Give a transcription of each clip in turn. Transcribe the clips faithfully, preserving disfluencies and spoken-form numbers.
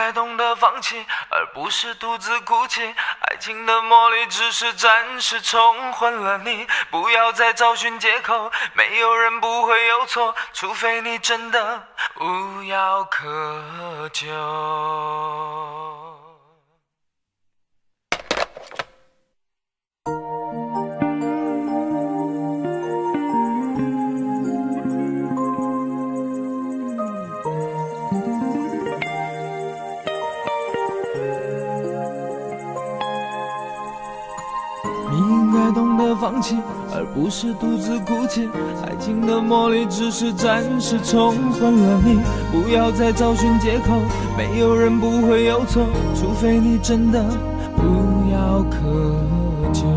该懂得放弃，而不是独自哭泣。爱情的魔力只是暂时冲昏了你，不要再找寻借口，没有人不会有错，除非你真的无药可救。懂得放弃，而不是独自哭泣。爱情的魔力只是暂时冲昏了你，不要再找寻借口，没有人不会有错，除非你真的无药可救。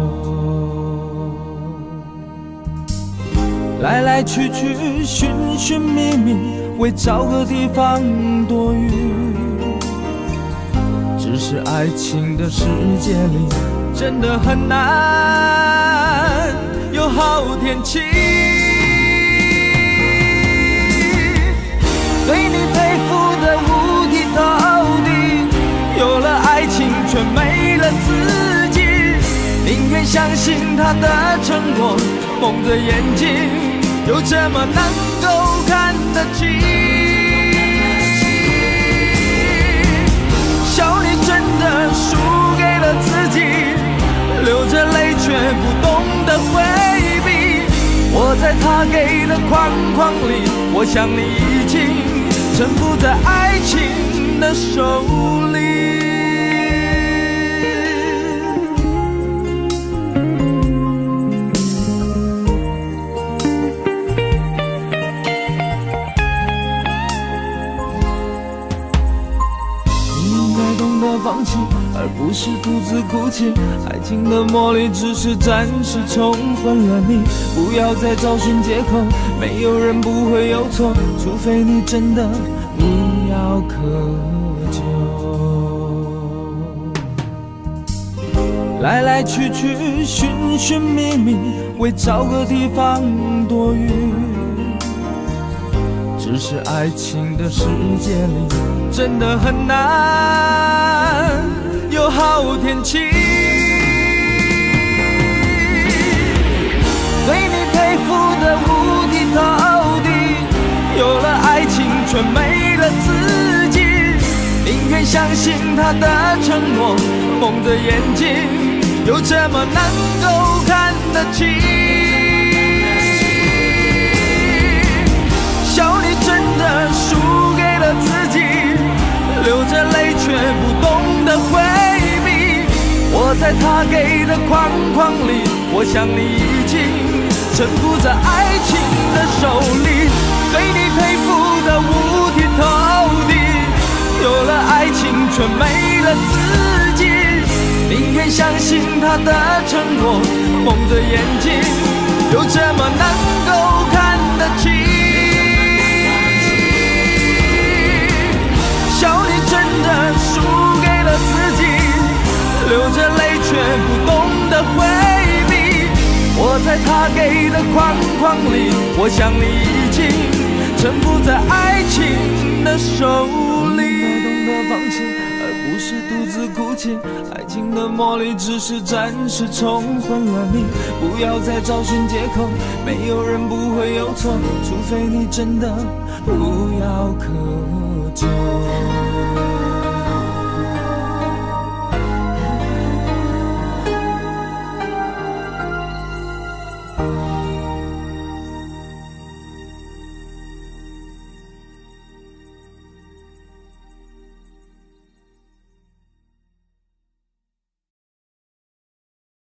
来来去去，寻寻觅觅，为找个地方躲雨。只是爱情的世界里真的很难有好天气，对你佩服的五体投地，有了爱情却没了自己，宁愿相信他的承诺，蒙着眼睛又怎么能够看得清？笑你真的输给了自己，流着泪却不懂得回避，我在他给的框框里，我想你已经臣服在爱情的手里。放弃，而不是独自哭泣。爱情的魔力只是暂时冲昏了你，不要再找寻借口，没有人不会有错，除非你真的无药可救。来来去去，寻寻觅觅，为找个地方躲雨。只是爱情的世界里真的很难有好天气，对你佩服的五体投地，有了爱情却没了自己，宁愿相信他的承诺，蒙着眼睛又怎么能够看得清？笑你真的输给了自己，流着泪却不懂得回避，我在他给的框框里，我想你已经臣服在爱情的手里，对你佩服的五体投地，有了爱情却没了自己，宁愿相信他的承诺，蒙着眼睛又怎么能够看得清？笑你真的输给了自己，流着泪却不懂得回避，我在他给的框框里，我想你已经臣服在爱情的手里。懂得放弃，而不是独自哭泣。爱情的魔力只是暂时冲昏了你，不要再找寻借口，没有人不会有错，除非你真的无药可救。